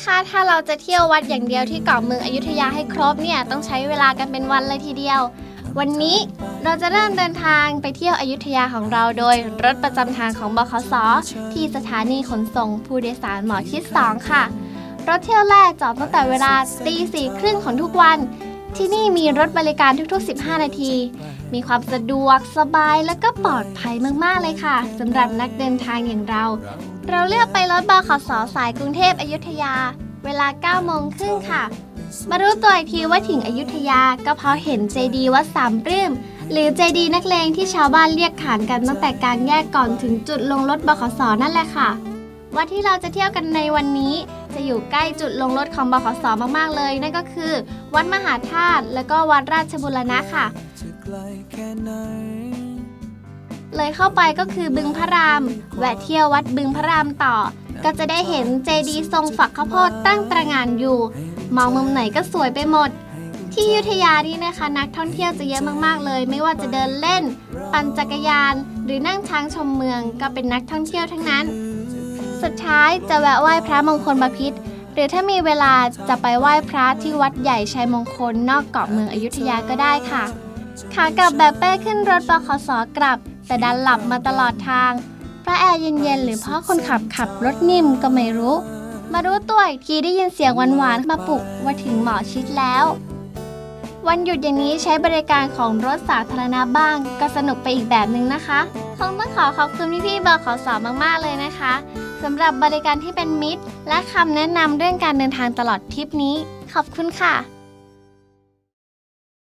คะถ้าเราจะเที่ยววัดอย่างเดียวที่เกาะเมืองอยุธยาให้ครบเนี่ยต้องใช้เวลากันเป็นวันเลยทีเดียววันนี้เราจะเริ่มเดินทางไปเที่ยวอยุธยาของเราโดยรถประจำทางของบขส.ที่สถานีขนส่งผู้โดยสารหมอชิด 2 ค่ะรถเที่ยวแรกจอดตั้งแต่เวลา 4:30 ของทุกวันที่นี่มีรถบริการทุกๆ15 นาทีมีความสะดวกสบายและก็ปลอดภัยมากๆเลยค่ะสำหรับนักเดินทางอย่างเราเลือกไปรถบขส.สายกรุงเทพอยุธยาเวลา 9:30 ค่ะมารู้ตัวอีกทีว่าถึงอยุธยาก็เพราะเห็นเจดีย์วัดสามปลื้มหรือเจดีย์นักเลงที่ชาวบ้านเรียกขานกันตั้งแต่กลางแยกก่อนถึงจุดลงรถบขส.นั่นแหละค่ะวัดที่เราจะเที่ยวกันในวันนี้จะอยู่ใกล้จุดลงรถของบขส.มากๆเลยนั่นก็คือวัดมหาธาตุและก็วัดราชบูรณะค่ะเลยเข้าไปก็คือบึงพระรามแวะเที่ยววัดบึงพระรามต่อก็จะได้เห็นเจดีย์ทรงฝักข้าวโพดตั้งตระหง่านอยู่มองมุมไหนก็สวยไปหมดที่อยุธยานี่นะคะนักท่องเที่ยวจะเยอะมากๆเลยไม่ว่าจะเดินเล่นปั่นจักรยานหรือนั่งช้างชมเมืองก็เป็นนักท่องเที่ยวทั้งนั้นสุดท้ายจะแวะไหว้พระมงคลบพิตรหรือถ้ามีเวลาจะไปไหว้พระที่วัดใหญ่ชัยมงคลนอกเกาะเมืองอยุธยาก็ได้ค่ะขากลับแบบเป้ขึ้นรถบขส.กลับแต่ดันหลับมาตลอดทางเพราะแอร์เย็นๆหรือเพราะคนขับรถนิ่มก็ไม่รู้มารู้ตัวอีกทีได้ยินเสียงหวานๆมาปลุกว่าถึงหมอชิดแล้ววันหยุดอย่างนี้ใช้บริการของรถสาธารณะบ้างก็สนุกไปอีกแบบนึงนะคะคงต้องขอบคุณพี่ๆบขส.มากๆเลยนะคะสำหรับบริการที่เป็นมิตรและคำแนะนำเรื่องการเดินทางตลอดทริปนี้ขอบคุณค่ะ